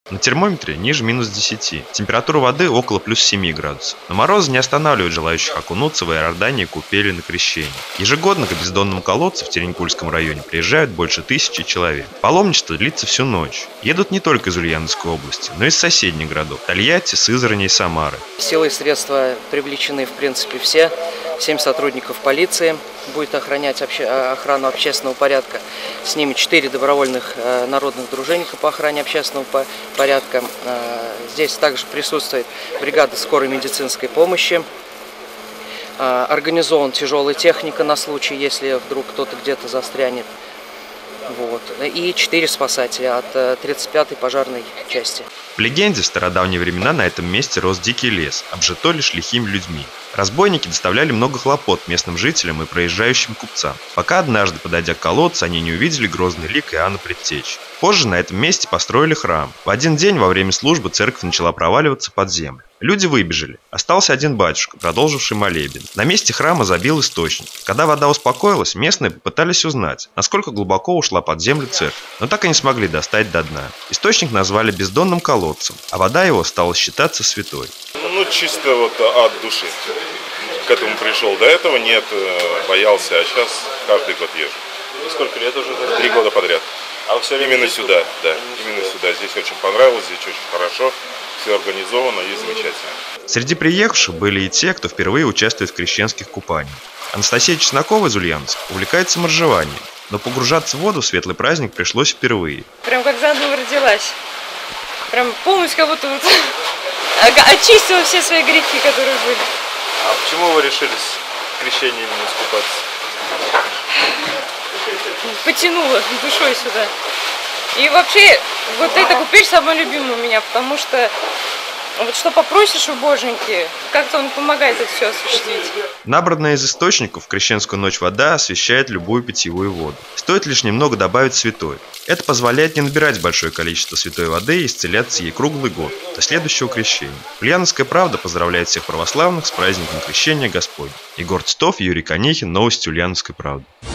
На термометре ниже -10. Температура воды около +7 градусов. Но морозы не останавливают желающих окунуться в Иордании купели на крещение. Ежегодно к бездонному колодцу в Теренькульском районе приезжают больше 1000 человек. Паломничество длится всю ночь. Едут не только из Ульяновской области, но и из соседних городов – Тольятти, Сызрани и Самары. Силы и средства привлечены, в принципе, все. 7 сотрудников полиции будет охранять охрану общественного порядка. С ними 4 добровольных народных дружинника по охране общественного порядка. Здесь также присутствует бригада скорой медицинской помощи. Организован тяжелая техника на случай, если вдруг кто-то где-то застрянет. Вот. И 4 спасателя от 35-й пожарной части. В легенде в стародавние времена на этом месте рос дикий лес, обжитой лишь лихими людьми. Разбойники доставляли много хлопот местным жителям и проезжающим купцам, пока однажды, подойдя к колодцу, они не увидели грозный лик Иоанна Предтечи. Позже на этом месте построили храм. В один день во время службы церковь начала проваливаться под землю. Люди выбежали. Остался один батюшка, продолживший молебен. На месте храма забил источник. Когда вода успокоилась, местные попытались узнать, насколько глубоко ушла под землю церковь, но так и не смогли достать до дна. Источник назвали бездонным колодцем, а вода его стала считаться святой. Чисто вот от души к этому пришел. До этого нет, боялся, а сейчас каждый год езжу. И сколько лет уже? 3 года подряд. А вы все время именно сюда, да, именно сюда. Здесь очень понравилось, здесь очень хорошо, все организовано и замечательно. Среди приехавших были и те, кто впервые участвует в крещенских купаниях. Анастасия Чеснокова из Ульяновска увлекается моржеванием, но погружаться в воду в светлый праздник пришлось впервые. Прям как заново родилась. Прям полностью как будто вот очистила все свои грехи, которые были. А почему вы решили с крещением именно искупаться? Потянула душой сюда. И вообще, вот эта купель самая любимая у меня, потому что вот что попросишь у Боженьки, как-то он помогает это все осуществить. Набранная из источников в крещенскую ночь вода освещает любую питьевую воду. Стоит лишь немного добавить святой. Это позволяет не набирать большое количество святой воды и исцеляться ей круглый год, до следующего крещения. Ульяновская правда поздравляет всех православных с праздником крещения Господня. Егор Титов, Юрий Конихин, новости Ульяновской правды.